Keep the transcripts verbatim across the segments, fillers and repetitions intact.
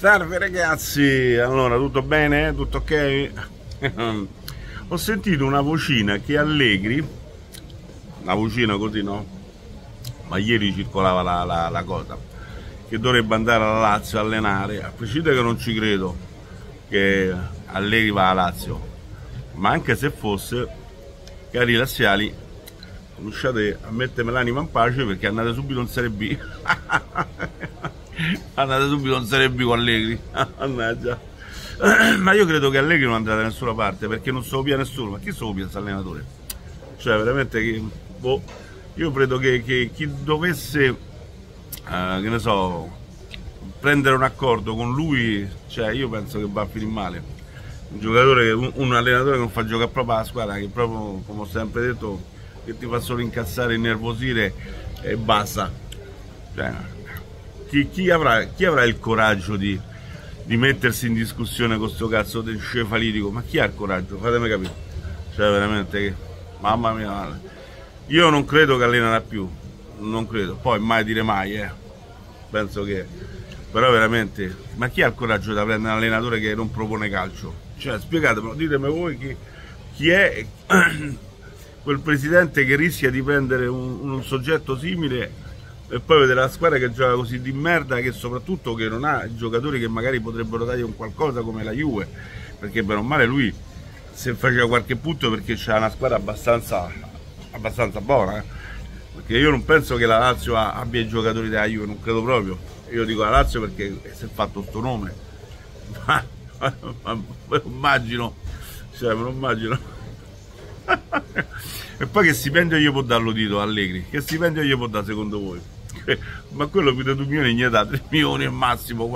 Salve ragazzi, allora tutto bene? Tutto ok? Ho sentito una vocina che Allegri, una vocina così, no? Ma ieri circolava la, la, la cosa, che dovrebbe andare alla Lazio a allenare, a prescindere che non ci credo che Allegri va alla Lazio, ma anche se fosse, cari laziali, cominciate a mettermi l'anima in pace perché andate subito in Serie B. Andate subito in Serie B con Allegri. Mannaggia. Ma io credo che Allegri non andrà da nessuna parte perché non se lo pia nessuno. Ma chi se lo pia questo allenatore? Cioè veramente che, boh, io credo che, che chi dovesse uh, che ne so, prendere un accordo con lui, cioè io penso che va a finire male. Un giocatore, un, un allenatore che non fa giocare proprio la squadra, che proprio, come ho sempre detto, che ti fa solo incazzare, innervosire e basta. Cioè, chi, chi, avrà, chi avrà il coraggio di, di mettersi in discussione con sto cazzo del cefalitico? Ma chi ha il coraggio? Fatemi capire. Cioè veramente che, mamma mia, io non credo che allenarà più, non credo, poi mai dire mai, eh. Penso che, però veramente, ma chi ha il coraggio da prendere un allenatore che non propone calcio? Cioè spiegatemelo, ditemi voi chi, chi è quel presidente che rischia di prendere un, un soggetto simile e poi vedere la squadra che gioca così di merda, che soprattutto che non ha giocatori che magari potrebbero dargli un qualcosa come la Juve, perché bene o male lui se faceva qualche punto perché c'ha una squadra abbastanza abbastanza buona, eh? Perché io non penso che la Lazio abbia i giocatori della Juve, non credo proprio. Io dico la Lazio perché si è fatto sto nome, ma, ma, ma me lo immagino, cioè me lo immagino. E poi che stipendio gli può dare lo Tito Allegri? Che stipendio gli può dare secondo voi? Ma quello più di due milioni gli dà tre milioni al massimo.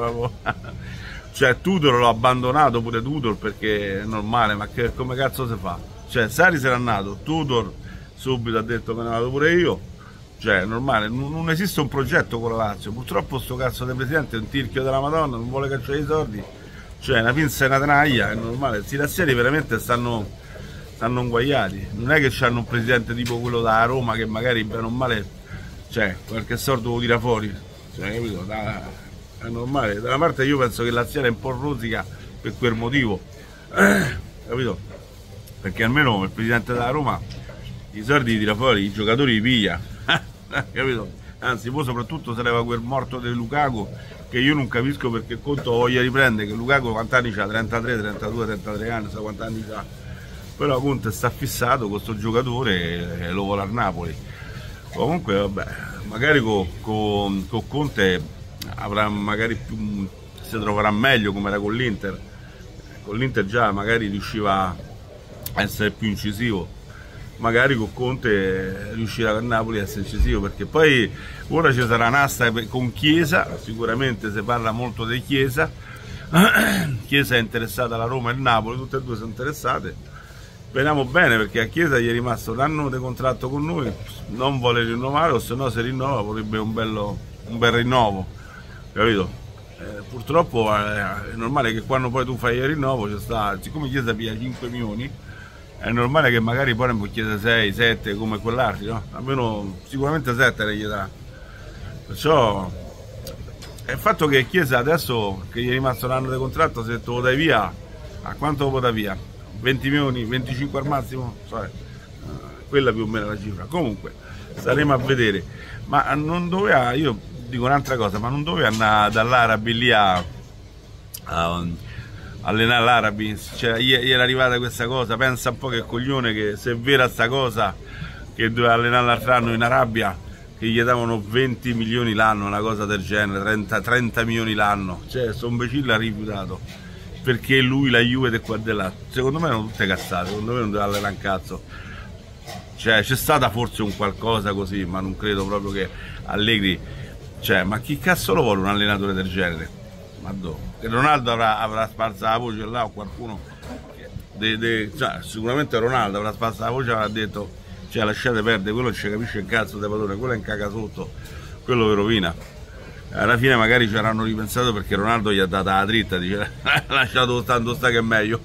Cioè Tudor l'ho abbandonato pure Tudor perché è normale, ma che, come cazzo si fa? Cioè Sarri sarà nato, Tudor subito ha detto che ne vado pure io. Cioè è normale, non, non esiste un progetto con la Lazio. Purtroppo sto cazzo di presidente è un tirchio della Madonna, non vuole cacciare i soldi. Cioè una pinza e una tenaglia, è normale. Questi razziali veramente stanno stanno inguaiati, non è che hanno un presidente tipo quello da Roma che magari bene o male, cioè qualche sordo lo tira fuori, cioè, capito? Da, è normale, da una parte io penso che l'azione è un po' rosica per quel motivo, eh, capito? Perché almeno il presidente della Roma i soldi li tira fuori, i giocatori li piglia, capito? Anzi poi soprattutto se leva quel morto di Lukaku che io non capisco perché conto voglia riprendere, che Lukaku quanti anni ha? trentatré, trentadue, trentatré anni, sa quanti anni ha? Però Conte sta fissato con questo giocatore e lo vuole al Napoli. Comunque vabbè, magari con, con, con Conte avrà magari più, si troverà meglio come era con l'Inter. Con l'Inter già magari riusciva a essere più incisivo, magari con Conte riuscirà a Napoli a essere incisivo, perché poi ora ci sarà un'asta con Chiesa, sicuramente si parla molto di Chiesa. Chiesa è interessata alla Roma e il Napoli, tutte e due sono interessate. Vediamo bene perché a Chiesa gli è rimasto un anno di contratto con noi, non vuole rinnovare, o se no se rinnova vorrebbe un, bello, un bel rinnovo, capito? Eh, purtroppo eh, è normale che quando poi tu fai il rinnovo c'è sta, siccome Chiesa piglia cinque milioni, è normale che magari poi ne chiede sei, sette come quell'altro, no? Almeno sicuramente sette ne gli dà. Perciò è il fatto che Chiesa adesso che gli è rimasto un anno di contratto, se tu lo dai via, a quanto lo può dare via? venti milioni, venticinque al massimo, cioè, uh, quella più o meno è la cifra. Comunque staremo a vedere, ma non doveva, io dico un'altra cosa, ma non doveva andare dall'Arabi lì a, a allenare l'Arabi, cioè gli era arrivata questa cosa, pensa un po' che coglione che se è vera sta cosa che doveva allenare l'altro anno in Arabia, che gli davano venti milioni l'anno, una cosa del genere, trenta, trenta milioni l'anno, cioè sto imbecille ha rifiutato. Perché lui la Juve del qua e là, secondo me erano tutte cazzate, secondo me non doveva allenare un cazzo. Cioè c'è stata forse un qualcosa così, ma non credo proprio che Allegri, cioè ma chi cazzo lo vuole un allenatore del genere? Ma dove? Che Ronaldo avrà, avrà sparsa la voce là o qualcuno, de, de, cioè, sicuramente Ronaldo avrà sparsa la voce e avrà detto cioè lasciate perdere, quello non ci capisce il cazzo del padrone, quello è in caga sotto, quello vi rovina. Alla fine magari ci avranno ripensato perché Ronaldo gli ha data la dritta, dice lasciato tanto sta che è meglio.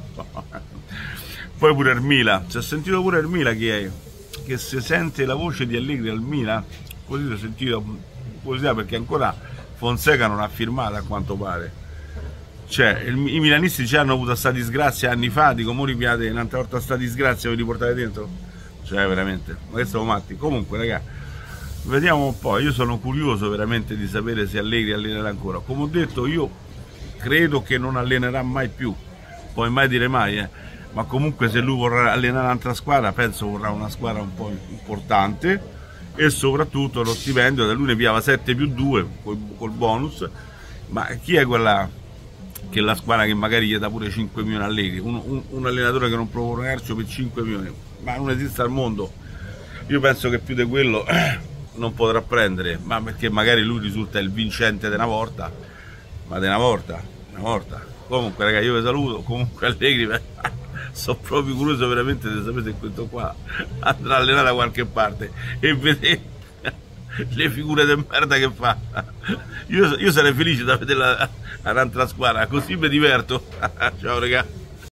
Poi pure il Milan, si è sentito pure il Milan che, è, che si sente la voce di Allegri al Milan, così si è sentito così perché ancora Fonseca non ha firmato a quanto pare. Cioè, il, i milanisti già hanno avuto sta disgrazia anni fa, dico, mo ripiate un'altra volta sta disgrazia, vi riportate dentro? Cioè, veramente, ma che siamo matti? Comunque, raga, vediamo un po', io sono curioso veramente di sapere se Allegri allenerà ancora. Come ho detto, io credo che non allenerà mai più, poi mai dire mai, eh. Ma comunque se lui vorrà allenare un'altra squadra, penso vorrà una squadra un po' importante e soprattutto lo stipendio, da lui ne piava sette più due col, col bonus, ma chi è quella... che la squadra che magari gli dà pure cinque milioni Allegri, un, un, un allenatore che non propone calcio per cinque milioni, ma non esiste al mondo. Io penso che più di quello eh, non potrà prendere, ma perché magari lui risulta il vincente di una volta, ma di una volta, una volta. Comunque ragazzi, io vi saluto, comunque Allegri sono proprio curioso veramente di sapere se questo qua andrà a allenare da qualche parte e vedete le figure di merda che fa. Io, io sarei felice da vedere un'altra squadra, così mi diverto. Ciao raga.